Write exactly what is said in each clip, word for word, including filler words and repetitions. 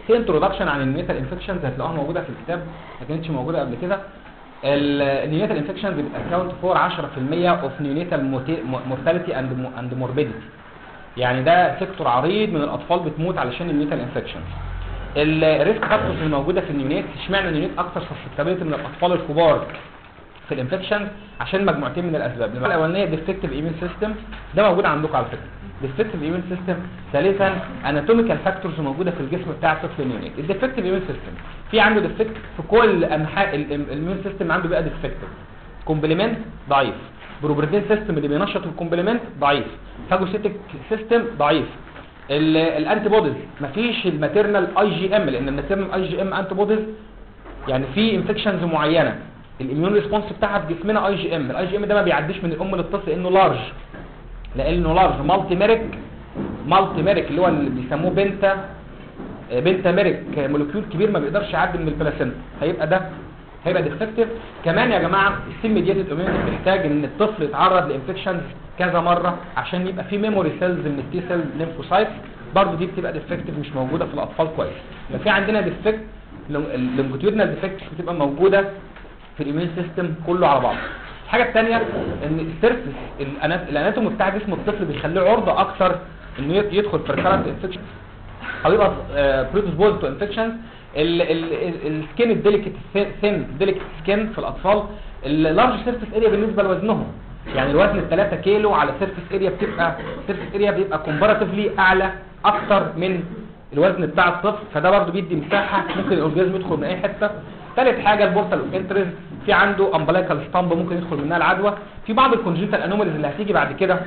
في انترودكشن عن النيونيتال انفكشنز هتلاقوها موجوده في الكتاب، ما كانتش موجوده قبل كده. النيونيتال انفكشنز بتاكونت فور عشرة في المية اوف نيونيتال مورتاليتي اند اند موربيديتي، يعني ده سيكتور عريض من الاطفال بتموت علشان النيونيتال انفكشنز. الريسك فاكتورز الموجوده في النيونيت، اشمعنى النيونيت اكثر سسبتابيلتي من الاطفال الكبار في الانفكشن؟ عشان مجموعتين من الاسباب. الاولانيه ديفكتيف ايميون سيستم، ده موجود عندكم على فكره، ديفكتيف ايميون سيستم. ثالثا اناتوميكال فاكتورز موجوده في الجسم بتاع الطفل النيونيت. الديفكتيف ايميون سيستم في عنده ديفكت في كل انحاء الايميون سيستم، عنده بقى ديفكتيف. كومبلمنت ضعيف، بروبرتين سيستم اللي بينشط الكومبلمنت ضعيف، فاجوسيتك سيستم ضعيف. الانتي بوديز مفيش الماتيرنال اي جي ام، لان الماتيرنال اي جي ام انتي بوديز يعني في انفكشنز معينه الاميون ريسبونس بتاعها في جسمنا اي جي ام، الاي جي ام ده ما بيعديش من الام للطفل لانه لارج، لانه لارج مالتي ميريك، مالتي ميريك اللي هو اللي بيسموه بنتا بنتا ميريك مولكيول كبير ما بيقدرش يعدي من البلاسينتا، هيبقى ده هيبقى ديفكتيف. كمان يا جماعه السيل ميدياتد اميونيتي بتحتاج ان الطفل يتعرض لانفكشنز كذا مره عشان يبقى في ميموري سيلز من التي سيل ليمفوسايت، برضه دي بتبقى ديفكتيف مش موجوده في الاطفال كويس. ففي عندنا ديفكت اللونجيتيودنال ديفكت بتبقى موجوده في الايميون سيستم كله على بعضه. الحاجه الثانيه ان السيرفس الاناتومي بتاع جسم الطفل بيخليه عرضه اكثر انه يدخل في ريكارنت انفكشن او يبقى بريدسبوزد تو انفكشن. السكين الديليكت ثين ديليكت سكين في الاطفال، اللارج سيرفس اريا بالنسبه لوزنهم، يعني الوزن ثلاثة كيلو على سيرفس اريا بتبقى سيرفس اريا بيبقى كومباراتيفلي اعلى اكتر من الوزن بتاع الطفل، فده برضه بيدي مساحه ممكن الاورجازم يدخل من اي حته. ثالث حاجه البورتال اوف انترست، في عنده امبلايكال ستامب ممكن يدخل منها العدوى. في بعض الكونجنتال انوماليز اللي هتيجي بعد كده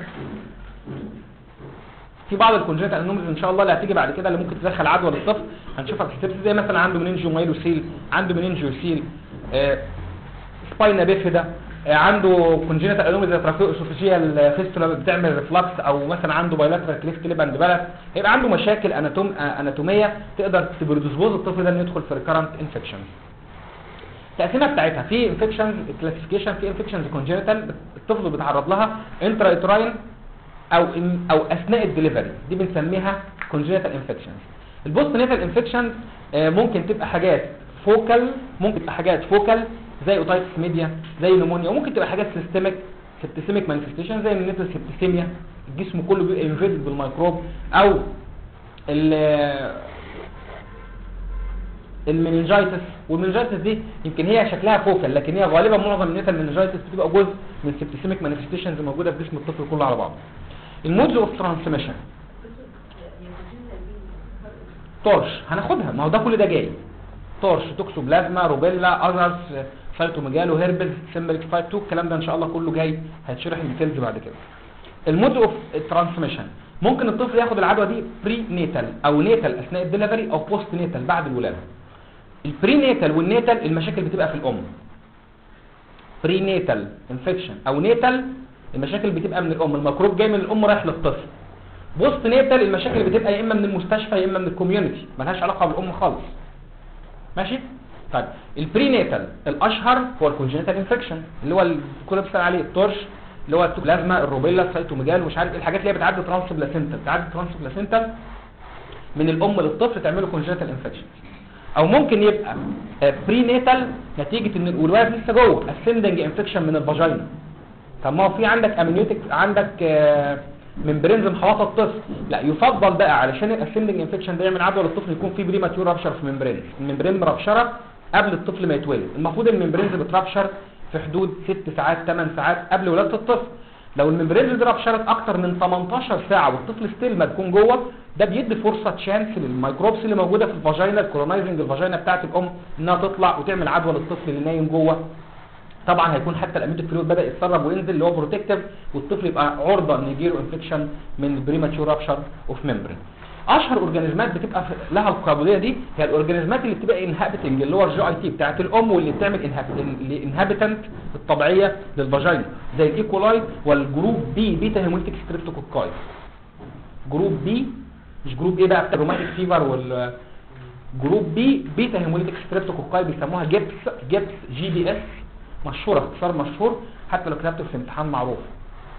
في بعض الكونجنتال انوماليز ان شاء الله اللي هتيجي بعد كده اللي ممكن تدخل عدوى للطفل، هنشوفها في الستبس، زي مثلا عنده منينجيو مايلوسيل، عنده منينجيو سيل، آه سباينا بيفيدا، آه عنده كونجنتال انوماليز تراكيو اسوفيجيال فيستولا بتعمل ريفلكس، او مثلا عنده بايلاترال كليف كليب اند بالاس، هيبقى عنده مشاكل اناتوم آه اناتوميه تقدر تبريدسبوز الطفل ده انه يدخل في ريكارنت انفكشن. التقسيمه بتاعتها في انفكشنز كلاسيفيكيشن، في انفكشنز كونجنتال الطفل بيتعرض لها انترا اتراين او او اثناء الدليفري، دي بنسميها كونجنتال انفكشنز. البوست نيتال انفكشن ممكن تبقى حاجات فوكال، ممكن تبقى حاجات فوكال زي اوتايتس ميديا زي نمونيا، وممكن تبقى حاجات سيستميك سيبتيسيميك مانيفستيشن زي النيتال سيبتيسيميا، الجسم كله بيبقى انفيدد بالميكروب، او المننجايتس. والمننجايتس دي يمكن هي شكلها فوكال، لكن هي غالبا معظم النيتال مننجايتس بتبقى جزء من سيبتيسيميك مانيفستيشنز موجوده في جسم الطفل كله على بعضه. المودز اوف ترانسميشن تورش هناخدها، ما هو ده كل ده جاي، تورش، توكسوبلازما، روبيلا، اذرز، سايتوميجالو، هيربز، سيمبلكس تايب اتنين، الكلام ده ان شاء الله كله جاي هيتشرح ديتيلز بعد كده. المودز اوف ترانسميشن ممكن الطفل ياخد العدوى دي بري نيتال او نيتال اثناء الدليفري او بوست نيتال بعد الولاده. البري نيتال والنيتال المشاكل بتبقى في الام، بري نيتال انفكشن او نيتال المشاكل بتبقى من الام، الميكروب جاي من الام رايح للطفل. بوست نيتال المشاكل بتبقى يا اما من المستشفى يا اما من الكوميونتي، مالهاش علاقه بالام خالص. ماشي؟ طيب البري نيتال الاشهر هو الكونجنتال انفكشن اللي هو كل بيسال عليه التورش، اللي هو التوكلازما، الروبيلا، السيتوميجال، ومش عارف ايه الحاجات اللي هي بتعدي ترانس بلاسينتا، بتعدي ترانس بلاسينتا من الام للطفل تعمله كونجنتال انفكشن. او ممكن يبقى بري نيتال نتيجه ان الولاد لسه جوه اسندنج انفكشن من الفاجينا. طب ما هو في عندك امنيوتيك، عندك ممبرينز محوطه الطفل، لا يفضل بقى علشان الاسندنج انفكشن ده يعمل عدوى للطفل يكون في بريماتيور رابشر في ممبرين، الممبرين مرابشره قبل الطفل ما يتولد. المفروض الممبرينز بترابشر في حدود ست ساعات ثمان ساعات قبل ولاده الطفل. لو الممبرينز دي رابشرت اكتر من ثمانية عشر ساعه والطفل ستيل ما تكون جوه، ده بيدي فرصه تشانس للميكروبس اللي موجوده في الفاجينا، الكولونايزنج الفاجينا بتاعه الام انها تطلع وتعمل عدوى للطفل اللي نايم جوه. طبعا هيكون حتى الاميوتيك فلويد بدا يتسرب وينزل اللي هو بروتكتيف، والطفل يبقى عرضه ان يجيله انفكشن من البريماتيور رابشر اوف ممبرين. اشهر اورجانيزمات بتبقى لها القابليه دي هي الاورجانيزمات اللي بتبقى انهابيتنج اللي هو الجي اي تي بتاعه الام، واللي بتعمل الانهابيتنت الطبيعيه للفاجينا زي الايكولاي والجروب بي بيتا هيموليتيك ستريبتوكوكاي. جروب بي مش جروب ايه بقى بتاع الروماتيك فيفر، وال جروب بي بيتا هيموليتيك ستريبتوكوكاي بيسموها جيبس جيبس جي بي اس، مشهوره اختصار مشهور حتى لو كتبته في الامتحان معروف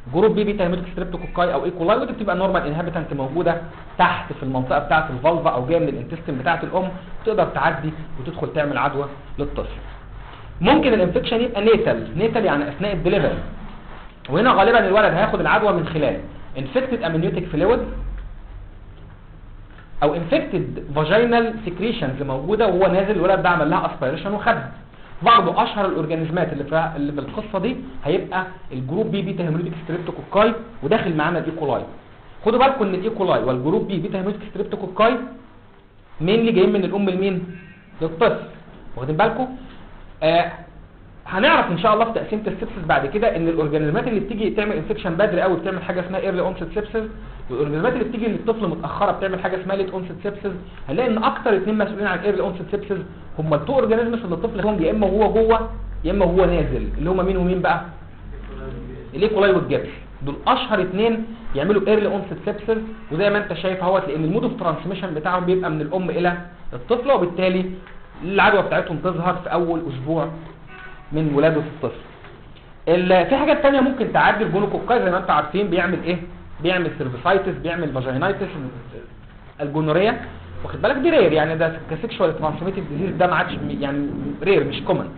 جروب بي بيتا هيموليتيك ستريبتوكوكاي او ايكولاي، ودي بتبقى نورمال انهابيتنت موجوده تحت في المنطقه بتاعه الفالفا او جايه من الانتستين بتاعه الام، تقدر تعدي وتدخل تعمل عدوى للطفل. ممكن الانفكشن يبقى نيتال، نيتال يعني اثناء الدليفري، وهنا غالبا الولد هياخد العدوى من خلال انفكتد امنيوتيك فلويد او انفكتد فاجينال سكريشنز موجوده وهو نازل، الولد ده عمل لها اسبيريشن وخدها. برضه اشهر الاورجانيزمات اللي في اللي في القصه دي هيبقى الجروب بي بيتا هيموليتيك ستريبتوكوكاي، وداخل معانا الايكولاي. خدوا بالكم ان الايكولاي والجروب بي بيتا هيموليتيك ستريبتوكوكاي مين جايين من الام لمين؟ للطفل. واخدين بالكم؟ آه هنعرف ان شاء الله في تقسيمه السبسس بعد كده ان الاورجانيزمات اللي بتيجي تعمل انفكشن بدري قوي بتعمل حاجه اسمها ايرلي اونست سبسس، والاورجانيزمات اللي بتيجي للطفل متاخره بتعمل حاجه اسمها ليت اونست سبسس. هنلاقي ان اكتر اثنين مسؤولين عن ايرلي اونست سبسس هم التو اورجانيزمز اللي الطفل فيهم يا اما هو جوه يا اما هو نازل، اللي هم مين ومين بقى؟ الايكولاي والجبس. دول اشهر اثنين يعملوا ايرلي اونست سبسس، وزي ما انت شايف اهوت لان المود اوف ترانسميشن بتاعهم بيبقى من الام الى الطفل، وبالتالي العدوى بتاعتهم تظهر في اول اسبوع من ولاده الطفل. في حاجات تانية ممكن تعدي. الجونوكوكاي زي ما انتم عارفين بيعمل ايه؟ بيعمل سيرفيسايتس، بيعمل فاجينايتس، الجونوريا. واخد بالك دي رير، يعني ده كسيكشوال ترانسميتد ديزيز، ده ما عادش يعني رير مش كومن.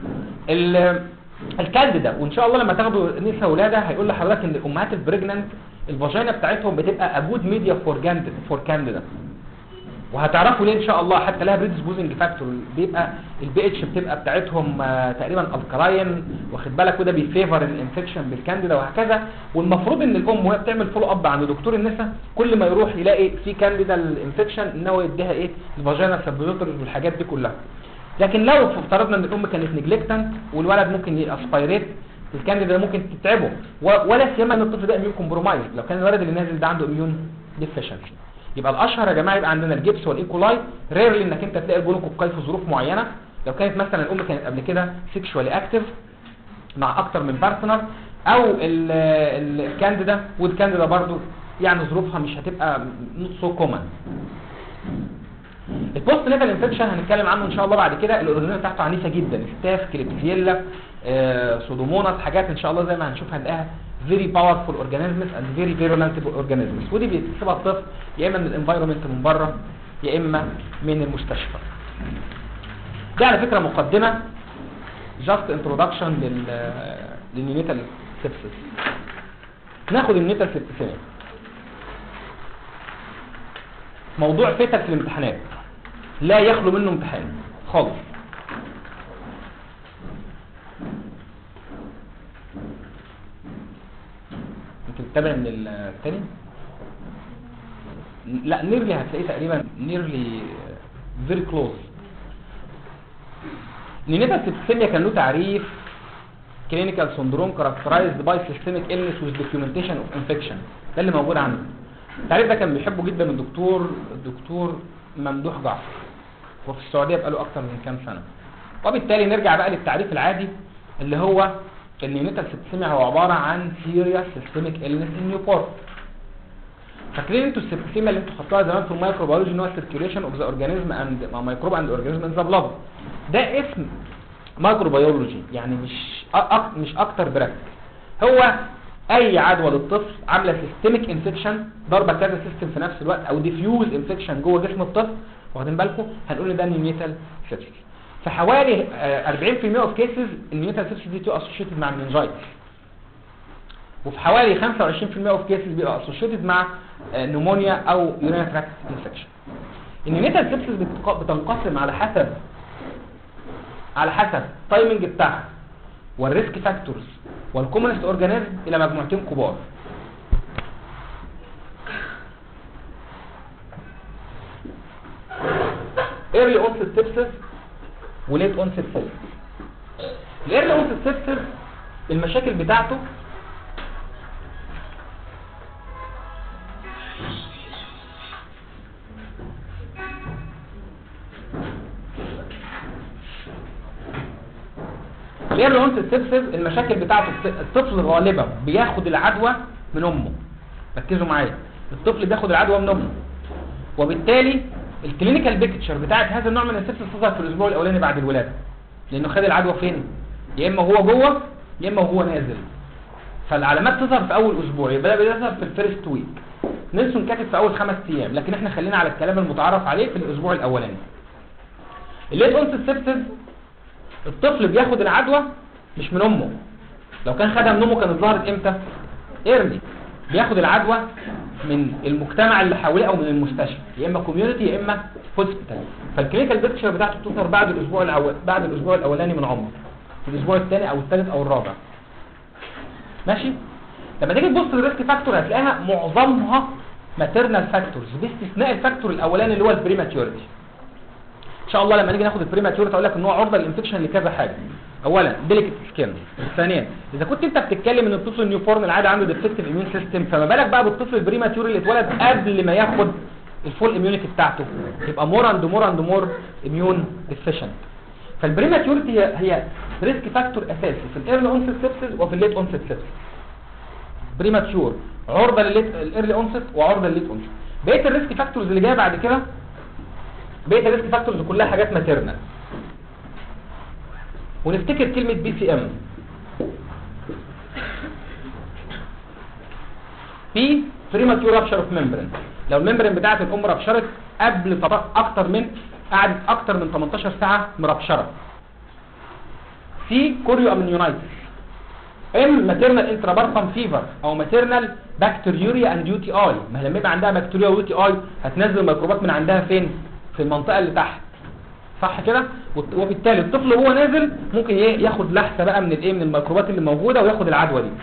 الكانديدا، وان شاء الله لما تاخدوا نساء ولاده هيقول لحضرتك ان الامهات البريجننت الفاجينا بتاعتهم بتبقى اجود ميديا فور فور كانديدا، وهتعرفوا ليه ان شاء الله. حتى لها بريدسبوزنج فاكتور، بيبقى البي اتش بتبقى بتاعتهم آه تقريبا الكلاين، واخد بالك، وده بيفيفر الانفكشن بالكانديدا وهكذا. والمفروض ان الام وهي بتعمل فولو اب عند دكتور النساء كل ما يروح يلاقي في كانديدا الانفكشن ان هو يديها ايه؟ الفاجينا سبوزيتورز والحاجات دي كلها. لكن لو افترضنا ان الام كانت نيجلكتنت والولد ممكن ياسبيريت الكانديدا ممكن تتعبه، ولا سيما ان الطفل ده اميون كومبرومايز لو كان الولد اللي نازل ده عنده اميون ديفيشنسي. يبقى الاشهر يا جماعه يبقى عندنا الجبس والايكولاي. ريرلي انك انت تلاقي الجونوكوكاي في ظروف معينه، لو كانت مثلا الام كانت قبل كده سيكشوالي اكتيف مع اكتر من بارتنر، او الكانديدا، والكانديدا برضو يعني ظروفها مش هتبقى نوت سو كومن. البوست نيتال انفكشن هنتكلم عنه ان شاء الله بعد كده. الاورجانيزم بتاعته عنيفه جدا، ستاف، كليبسيلا، آه، سودوموناس، حاجات ان شاء الله زي ما هنشوف هنلاقيها very powerful organisms and very virulent organisms، ودي بيكتسبها الطفل يا اما من الانفايرمنت من بره يا اما من المستشفى. ده على فكره مقدمه just introduction لل للنيونيتال سيبسيس. ناخد النيونيتال سيبسيس. موضوع فاتك في الامتحانات لا يخلو منه امتحان خالص. انت بتتابع من الثاني؟ لا نيرلي هتلاقيه تقريبا نيرلي فيري كلوز. نيونيتال سيبسيميا كان له تعريف كلينيكال سندروم كاركترايزد باي سيستميك إلنس ويز دوكيومنتيشن اوف انفكشن، ده اللي موجود عنده. التعريف ده كان بيحبه جدا الدكتور الدكتور ممدوح جعفر، وفي السعوديه بقاله اكتر من كام سنه. وبالتالي نرجع بقى للتعريف العادي اللي هو النيونيتال سيبسيميا هو عباره عن سيريس سيستميك إلنس ان نيوبورت. فاكرين انتوا السيبسيميا اللي انتوا خدتوها زمان في الميكروبيولوجي ان هو سيركيوليشن اوف ذا اورجانيزم اند مايكروب اند اورجانيزم ان ذا بلاد، ده اسم ميكروبيولوجي يعني مش أك... مش اكتر براك. هو اي عدوى للطفل عامله سيستميك انفكشن ضربه كذا سيستم في نفس الوقت، او ديفيوز انفكشن جوه جسم الطفل، واخدين بالكم؟ هنقول ان ده نيونيتال سيبسيس. في حوالي أربعين في المية اوف كيسز النيونيتال سيبسيس دي تو اسوشيتد مع المننجايتس، وفي حوالي خمسة وعشرين في المية اوف كيسز بيبقى اسوشيتد مع نمونيا او يورينري تراكت انفكشن. النيونيتال سيبسيس بتنقسم على حسب على حسب التايمنج بتاعها والريسك فاكتورز والكومنست اورجانيزم الى مجموعتين كبار. ايرلي اونست سيبسيس وليت اونست سيبسيس. الايرلي اونست سيبسيس المشاكل بتاعته الايرلي اونست سيبسيس المشاكل بتاعته الطفل غالبا بياخد العدوى من امه. ركزوا معايا، الطفل بياخد العدوى من امه، وبالتالي الكلينيكال بيكتشر بتاعت هذا النوع من السيبسيس تظهر في الاسبوع الاولاني بعد الولاده، لانه خد العدوى فين؟ يا اما هو جوه يا اما هو نازل. فالعلامات تظهر في اول اسبوع، يبقى ده بيظهر في الفيرست ويك. نيلسون كاتب في اول خمس ايام، لكن احنا خلينا على الكلام المتعارف عليه في الاسبوع الاولاني. الليت اونست سيبسيس الطفل بياخد العدوى مش من امه، لو كان خدها من امه كانت ظهرت امتى؟ ايرلي. بياخد العدوى من المجتمع اللي حواليه او من المستشفى، يا اما كوميونتي يا اما هوسبيتال. فالكلينيكال بيكتشر بتاعته بتظهر بعد الاسبوع الاول، بعد الاسبوع الاولاني من عمره، في الاسبوع الثاني او الثالث او الرابع. ماشي؟ لما تيجي تبص للريسك فاكتور هتلاقيها معظمها ماتيرنال فاكتورز باستثناء الفاكتور الاولاني اللي هو البريماتيوريتي. ان شاء الله لما نيجي ناخد البريماتيوريتي اقول لك ان هو عرضه للانفكشن لكذا حاجه. اولا ديليكت سكين، ثانيا اذا كنت انت بتتكلم ان الطفل النيو بورن العادي عنده ديفكتيف اميون سيستم، فما بالك بقى بالطفل البريماتيور اللي اتولد قبل ما ياخد الفول اميونيتي بتاعته، يبقى مور اند مور اند مور اميون ديفيشنت. فالبريماتيوريتي هي هي ريسك فاكتور اساسي في الايرلي اونست سيبسيس وفي الليت اونست سيبسيس. بريماتيور عرضه للايرلي اونست وعرضه للليت اونست. بقيه الريسك فاكتورز اللي جايه بعد كده، بقيه الريسك فاكتورز كلها حاجات ماتيرنال. ونفتكر كلمه بي سي ام، في بريماتيور رابشر اوف ممبرين، لو الممبرين بتاعه الام رابشرت قبل اكتر من قعدت اكتر من تمنتاشر ساعه مرابشره. في كوريو امنيونايتس. ام ماتيرنال انترابارتم فيفر او ماتيرنال بكتيريوريا اند يو تي اي، ما لما يبقى عندها بكتيريا ويو تي اي هتنزل ميكروبات من عندها فين؟ في المنطقه اللي تحت، صح كده؟ وبالتالي الطفل وهو نازل ممكن ياخد لحسه بقى من الايه، من الميكروبات اللي موجوده وياخد العدوى دي.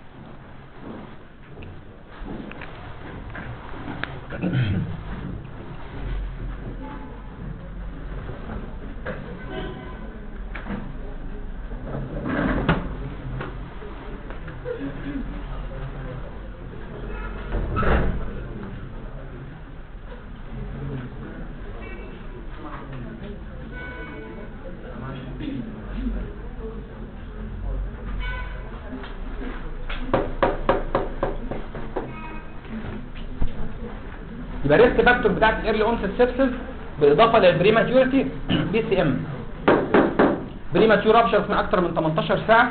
يبقى الريسك فاكتور بتاعت الايرلي اونست سيبسيس بالاضافه للبريماتيوريتي بي سي ام، بريماتيور رابشر من اكتر من تمنتاشر ساعه،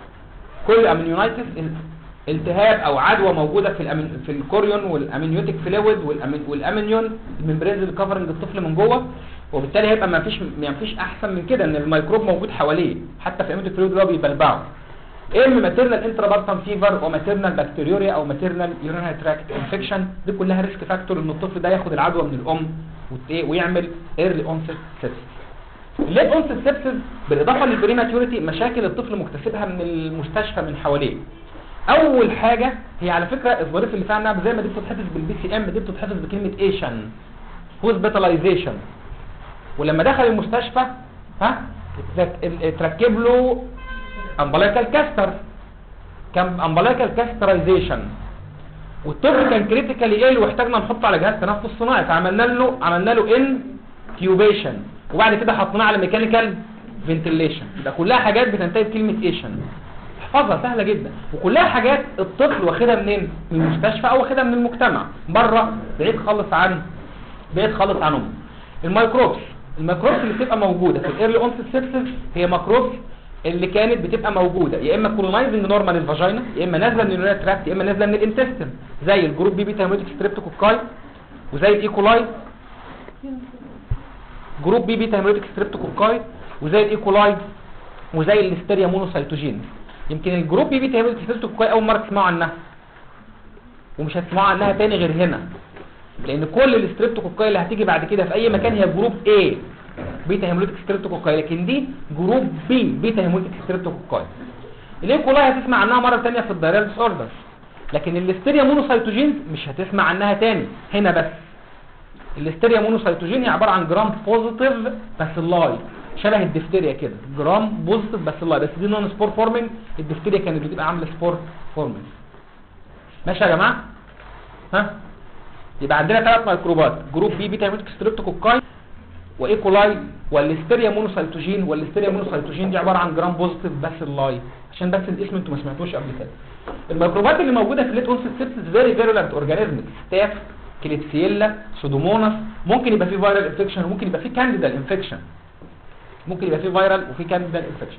كل امنيونايتس التهاب او عدوى موجوده في الأمن في الكوريون والامنيوتيك فلويد والامنيون الممبرينز اللي كفرنج الطفل من جوه، وبالتالي هيبقى ما فيش ما فيش احسن من كده ان الميكروب موجود حواليه حتى في الامنيوتيك فلويد اللي هو بيبلبعه. ام ماتيرنال انترابارتم فيفر وماتيرنال بكتيريوريا او ماتيرنال يورينري تراكت انفكشن، دي كلها ريسك فاكتور ان الطفل ده ياخد العدوى من الام ويعمل ايرلي اونست سيبسيس. الليت اونست سيبسيس بالاضافه للبريماتيوريتي مشاكل الطفل مكتسبها من المستشفى من حواليه. اول حاجه هي على فكره الظريف اللي فيها انها زي ما دي بتتحفظ بالبي سي ام، دي بتتحفظ بكلمه ايشن هوسبيتاليزيشن. ولما دخل المستشفى ها اتركب له امبلايكال كاستر، كان امبلايكال كاسترايزيشن، والطفل كان كريتيكالي ايل واحتاجنا نحطه على جهاز تنفس صناعي، فعملنا له عملنا له ان تيوبيشن وبعد كده حطيناه على ميكانيكال فنتيليشن. ده كلها حاجات بتنتهي بكلمه ايشن، احفظها سهله جدا، وكلها حاجات الطفل واخدها منين؟ من المستشفى او واخدها من المجتمع بره، بعيد خالص عن بعيد خالص عن امه. الميكروبس الميكروبس اللي بتبقى موجوده في الايرلي اونست سيبسيس هي ميكروبس اللي كانت بتبقى موجوده يا اما كولونايزنج نورمال الفاجينا، يا اما نازله من اليورينري تراكت، يا اما نازله من الانتستين، زي الجروب بي بيتا هيموليتيك ستريبتوكوكاي وزي الايكولاي، جروب بي بيتا هيموليتيك ستريبتوكوكاي وزي الايكولاي وزي الليستيريا مونوسايتوجين. يمكن الجروب بي بيتا هيموليتيك ستريبتوكوكاي اول مره تسمعوا عنها ومش هتسمعوا عنها تاني غير هنا، لان كل الستريبتوكوكاي اللي هتيجي بعد كده في اي مكان هي جروب A بيتا هيموليتيك ستريبتوكوكاي، لكن دي جروب بي بيتا هيموليتيك ستريبتوكوكاي. الايكولاي هتسمع عنها مره ثانيه في الدايرال ديس اوردر، لكن الليستيريا مونوسايتوجين مش هتسمع عنها تاني هنا بس. الليستيريا مونوسايتوجين هي عباره عن جرام بوزيتيف باسيلاي شبه الدفتيريا كده، جرام بوزيتيف باسيلاي، بس دي نون سبور فورمينج، الدفتيريا كانت بتبقى عامله سبور فورمينج. ماشي يا جماعه؟ ها؟ يبقى عندنا ثلاث ميكروبات، جروب بي بيتا هيموليتيك ستريبتوكوكاي وايكولاي والليستيريا مونوسايتوجين، والليستيريا مونوسايتوجين دي عباره عن جرام بوزيتيف باسيلاي، عشان بس الاسم انتوا ما سمعتوش قبل كده. الميكروبات اللي موجوده في الليت اونست سيبسيس فيري فيرولنت اورجانيزم، ستاف، كليتسيلا، سودوموناس، ممكن يبقى فيه فيرال انفكشن وممكن يبقى فيه كانديدال انفكشن، ممكن يبقى فيه فيرال وفيه كانديدال انفكشن.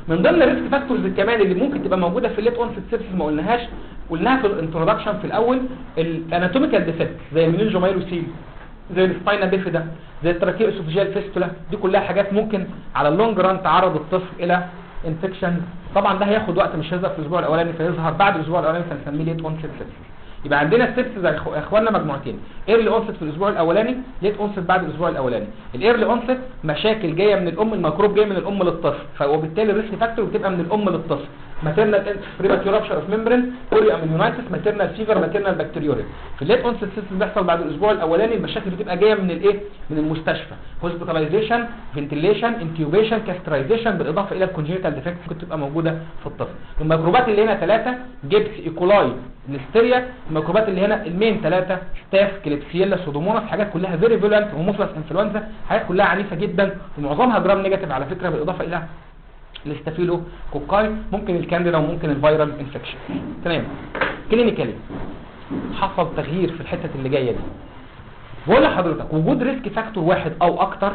من ضمن الريسك فاكتورز كمان اللي ممكن تبقى موجوده في الليت اونست سيبسيس ما قلناهاش، قلناها في الانترودكشن في الاول، الاناتوميكال ديفكت زي المينينجومايلوسيل، زي السباينا بيفيدا، زي التراكيو اسوفيجيال فيستولا، دي كلها حاجات ممكن على اللونج ران تعرض الطفل الى انفكشن. طبعا ده هياخد وقت، مش هيظهر في الاسبوع الاولاني، فيظهر بعد الاسبوع الاولاني فنسميه ليت اونست سيبسيس. يبقى عندنا السيبسيس يا اخواننا مجموعتين، ايرلي اونست في الاسبوع الاولاني، ليت اونست بعد الاسبوع الاولاني. الايرلي اونست مشاكل جايه من الام، الميكروب جاي من الام للطفل، وبالتالي الريسك فاكتور بتبقى من الام للطفل. ماتيرنال بريماتيور رابشر اوف ممبرين، اوريو اميونايتس، ماتيرنال فيفر، ماتيرنال بكتيريوريا. في الليت اونست سيبسيس بيحصل بعد الاسبوع الاولاني، المشاكل بتبقى جايه من الايه؟ من المستشفى، هوسبيتاليزيشن، فنتيليشن، انتيوبيشن، كاسترايزيشن، بالاضافه الى الكونجنيتال ديفكت ممكن تبقى موجوده في الطفل. الميكروبات اللي هنا ثلاثه، جيبس، ايكولاي، ليستيريا. الميكروبات اللي هنا المين ثلاثه، ستاف، كليبسيلا، سودوموناس، حاجات كلها فيري فيولنت، هوموفيلس انفلونزا، حاجات كلها عنيفه جدا ومعظمها جرام نيجاتيف على فكره، بالاضافه الى الاستافيلو كوكاي، ممكن الكانديدا وممكن الفيرال انفكشن. تمام. كلينيكالي حصل تغيير في الحته اللي جايه دي. بقول لحضرتك وجود ريسك فاكتور واحد او اكتر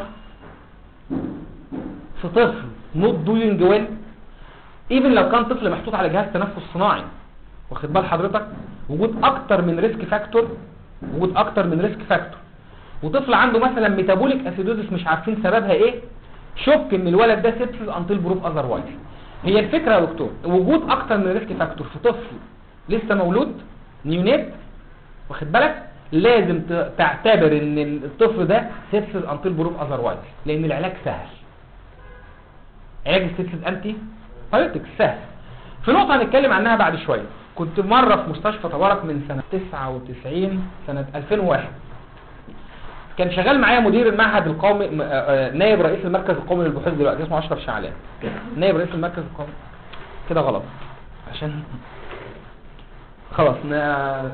في طفل نوت دوينج ويل، ايفن لو كان طفل محطوط على جهاز تنفس صناعي، واخد بال حضرتك، وجود اكتر من ريسك فاكتور، وجود اكتر من ريسك فاكتور، وطفل عنده مثلا ميتابوليك اسيدوزس مش عارفين سببها ايه، شك ان الولد ده سيبسيس انتل بروف اذروايز. هي الفكره يا دكتور وجود اكتر من ريسك فاكتور في طفل لسه مولود نيونيت، واخد بالك، لازم تعتبر ان الطفل ده سيبسيس انتل بروف اذروايز، لان العلاج سهل. علاج السيبسيس انتي بايوتكس سهل. في نقطه هنتكلم عنها بعد شويه. كنت مره في مستشفى تبارك من سنه تسعة وتسعين، سنه ألفين وواحد، كان شغال معايا مدير المعهد القومي، نائب رئيس المركز القومي للبحوث دلوقتي اسمه اشرف شعلان، نائب رئيس المركز القومي كده غلط عشان خلاص نا...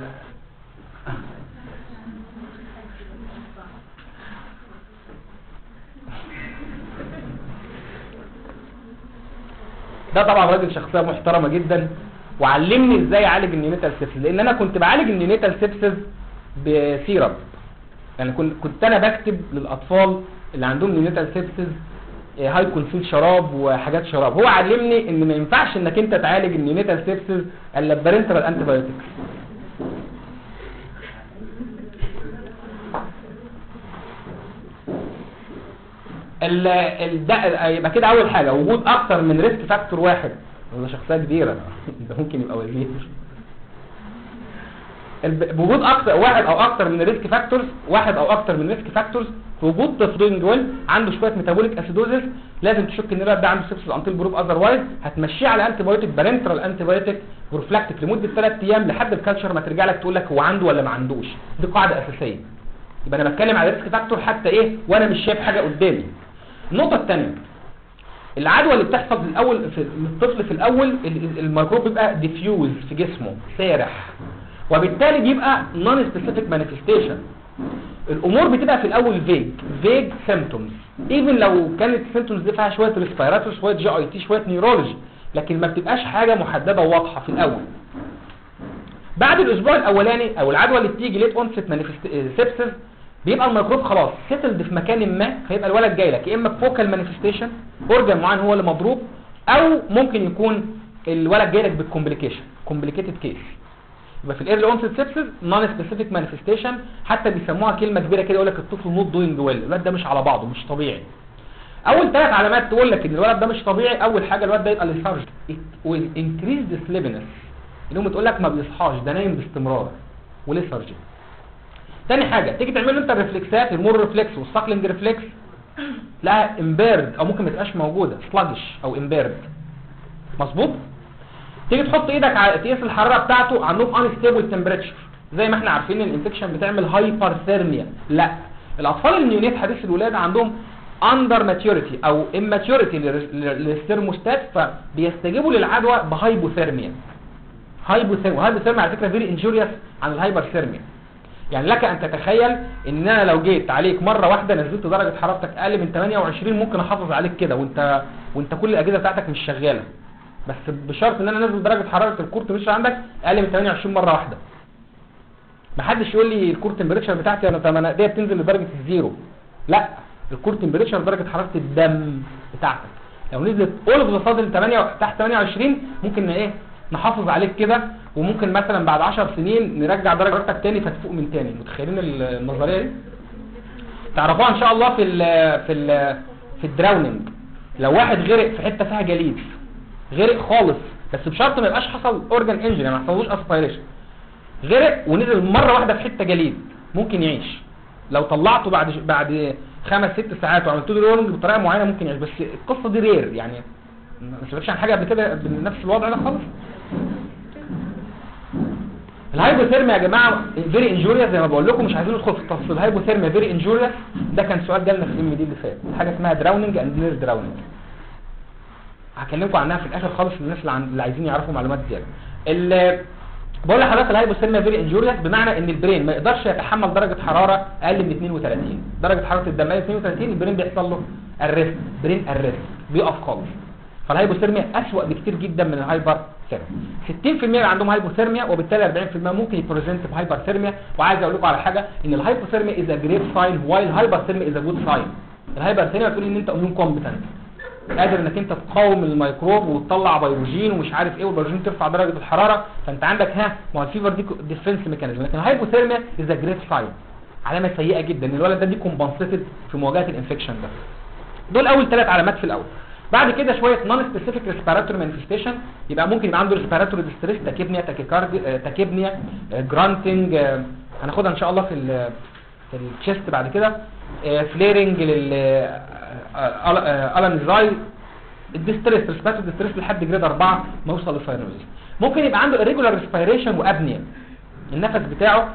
ده طبعا راجل شخصيه محترمه جدا، وعلمني ازاي اعالج النيونيتال سيبسيس، لان انا كنت بعالج النيونيتال سيبسيس بسيرب. يعني كنت كنت انا بكتب للاطفال اللي عندهم نيونيتال سيبسيس هاي كونسول شراب وحاجات شراب. هو علمني ان ما ينفعش انك انت تعالج النيونيتال سيبسيس الا ببارنترال انتي بايوتكس. ال ال ده يبقى كده اول حاجه وجود اكتر من ريسك فاكتور واحد، ولا شخصيه كبيره ده ممكن يبقى وزير. بوجود اكتر واحد او اكتر من الريسك فاكتورز، واحد او اكتر من ريسك فاكتورز في وجود طفل دوينج ويل عنده شويه ميتابوليك اسيدوزس، لازم تشك ان الولد ده عنده سيبسيس انتل بروف اذروايز، هتمشيه على انتي بايوتيك بارنترال انتي بايوتيك بروفلاكتيك لمده ثلاث ايام لحد الكالتشر ما ترجع لك تقول لك هو عنده ولا ما عندوش. دي قاعده اساسيه. يبقى انا بتكلم على ريسك فاكتور حتى ايه وانا مش شايف حاجه قدامي. النقطه الثانيه، العدوى اللي بتحصل في الاول في الطفل في الاول الميكروب بيبقى ديفيوز في جسمه سارح، وبالتالي بيبقى نون سبيسيفيك مانيفستيشن. الامور بتبقى في الاول فيج فيج سيمبتومز، ايفن لو كانت السيمبتومز دي فيها شويه ريسبيراتوري شويه جي اي تي شويه نيورولوجي، لكن ما بتبقاش حاجه محدده وواضحه في الاول. بعد الاسبوع الاولاني او العدوى اللي بتيجي ليت اونست سيبسيس بيبقى الميكروب خلاص سيتلد في مكان ما، فيبقى الولد جاي لك يا اما بفوكال مانيفستيشن اورجان معين هو اللي مضروب، او ممكن يكون الولد جاي لك بالكومبليكيشن كومبليكيتد كيس. يبقى في الايرلي اونست سيبسيس نون سبيسيفيك مانيفستيشن، حتى بيسموها كلمه كبيره كده يقول لك الطفل نوت دوينج ويل، الولد ده مش على بعضه مش طبيعي. اول ثلاث علامات تقول لك ان الولد ده مش طبيعي، اول حاجه الولد ده يبقى ليثارج وانكريز سليبنس، اللي هم تقول لك ما بيصحاش ده نايم باستمرار وليثارجي. تاني حاجه تيجي تعمل له انت الريفلكسات المور ريفلكس والساكلينج ريفلكس لا امبيرد او ممكن ما تبقاش موجوده سلاجش او امبيرد. مظبوط. تيجي تحط ايدك على تقيس الحراره بتاعته عندهم انستيبل تمبريتشر، زي ما احنا عارفين ان الانفكشن بتعمل هايبرثيرميا. لا، الاطفال النيونيت حديث الولاده عندهم اندر ماتيوريتي او اماتيوريتي للثيرموستات، فبيستجيبوا للعدوى بهايبوثيرميا. هايبوثيرميا وهايبوثيرميا على فكره فيري انجوريوس عن الهايبرثيرميا. يعني لك ان تتخيل ان انا لو جيت عليك مره واحده نزلت درجه حرارتك اقل من ثمانية وعشرين ممكن احافظ عليك كده وانت وانت كل الاجهزه بتاعتك مش شغاله، بس بشرط ان انا انزل درجه حراره الكور تمبريتشر عندك اقل من ثمانية وعشرين مره واحده. محدش يقول لي الكور تمبريتشر بتاعتي انا انا ايديا بتنزل لدرجه الزيرو، لا، الكور تمبريتشر درجه حراره الدم بتاعتك. لو نزلت اول اوف ذا سادن تمانية تحت تمانية وعشرين ممكن ايه نحافظ عليك كده، وممكن مثلا بعد عشر سنين نرجع درجتك تاني فتفوق من تاني. متخيلين النظريه دي؟ تعرفوها ان شاء الله في ال في ال في الدراوننج. لو واحد غرق في حته فيها جليد، غرق خالص، بس بشرط ما يبقاش حصل اورجان انجري، يعني ما حصلوش اسبيريشن، غرق ونزل مره واحده في حته جليد ممكن يعيش. لو طلعته بعد بعد خمس ست ساعات وعملت له رولنج بطريقه معينه ممكن يعيش، بس القصه دي رير، يعني ما سمعتش عن حاجه قبل كده بنفس الوضع ده خالص. الهايبوثيرميا يا جماعه فيري انجوريوس، زي ما بقول لكم مش عايزين ندخل في التفاصيل. الهايبوثيرميا فيري انجوريوس، ده كان سؤال جالنا في الام دي اللي فات، حاجه اسمها دراوننج اند نير دراوننج، هكلمكم عنها في الاخر خالص للناس اللي عايزين يعرفوا معلومات زياده. اللي بقول لحضرتك الهايبوثيرميا فيري انجوريوس بمعنى ان البرين ما يقدرش يتحمل درجه حراره اقل من اتنين وتلاتين، درجه حراره الدم اقل من اتنين وتلاتين البرين بيحصل له الريست، برين الريست بيقف خالص. فالهايبوثيرميا اسوأ بكتير جدا من الهايبر ثيرميا. ستين في المية اللي عندهم هايبوثيرميا، وبالتالي اربعين في المية ممكن يبريزنت بهايبر ثيرميا. وعايز اقول لكم على حاجه، ان الهايبوثيرميا از ا جريت ساين وايل الهايبر ثيرميا از ا جود ساين. الهايبر ثيرميا بتقول ان انت اميون كومبتنت، قادر انك انت تقاوم الميكروب وتطلع فيروجين ومش عارف ايه، والفيروجين ترفع درجه الحراره، فانت عندك ها ما هو الفيفر دي ديفنس ميكانيزم. لكن الهايبوثيرميا از ا جريت ساين، علامه سيئه جدا ان الولد ده دي كومبنسيتد في مواجهه الانفكشن ده. دول اول ثلاث علامات في الاول. بعد كده شويه نون سبيسيفيك ريسبيراتوري مانيفستيشن، يبقى ممكن يبقى عنده ريسبيراتوري ديستريس، تاكيبنيا، تاكيكارديا، تاكيبنيا، جرانتنج، هناخدها ان شاء الله في ال في التشيست بعد كده، فليرنج لل الانزاي، الديستريس ريسبيراتوري ديستريس لحد جريد أربعة ما يوصل للفايروزيس. ممكن يبقى عنده irregular ريسبيريشن وابنيا، النفس بتاعه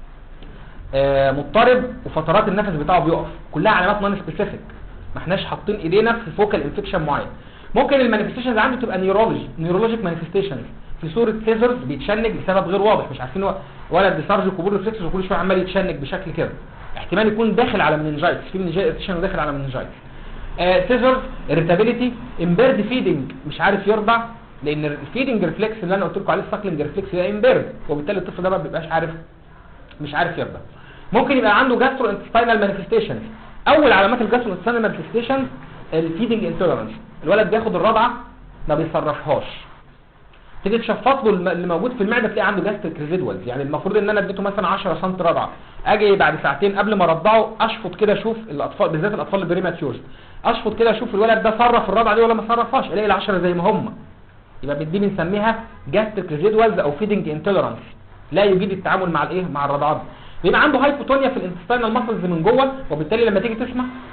مضطرب وفترات النفس بتاعه بيقف، كلها علامات نون سبيسيفيك، ما احناش حاطين ايدينا في فوكال انفكشن معين. ممكن المانيفستيشنز عنده تبقى نيورولوجي نيورولوجيك مانيفستيشنز في صوره سيزرز، بيتشنج بسبب غير واضح، مش عارفين هو ولد ديسارج كوبول ريفلكس وكل شويه عمال يتشنج بشكل كده، احتمال يكون داخل على مننجايتس، في مننجايتس وداخل على مننجايتس. آه سيزرز، اريتابيليتي، امبيرد فيدنج، مش عارف يرضع، لان الفيدنج ريفلكس اللي انا قلت لكم عليه الساكلينج ريفلكس ده امبيرد، وبالتالي الطفل ده ما بيبقاش عارف مش عارف يرضع. ممكن يبقى عنده جاسترو انتستاينال مانيفستيشنز. اول علامات الجاسترو انتستاينال مانيفستيشنز الفيدنج انتولرنس، الولد بياخد الرضعه ما بيصرفهاش، تيجي تشفط له اللي موجود في المعده تلاقي عنده جاستريك ريزيدوالز، يعني المفروض ان انا اديته مثلا عشرة سم رضعه، اجي بعد ساعتين قبل ما ارضعه اشفط كده اشوف الاطفال بالذات الاطفال البريماتيورز، اشفط كده اشوف الولد ده صرف الرضعه دي ولا ما صرفهاش، الاقي العشرة زي ما هم، يبقى دي بنسميها جاستريك ريزيدوالز او فيدنج انتولرنس، لا يجيد التعامل مع الايه مع الرضعات. بيبقى عنده هايبوتونيا في الانتستينال ماسلز من جوه، وبالتالي لما تيجي تسمع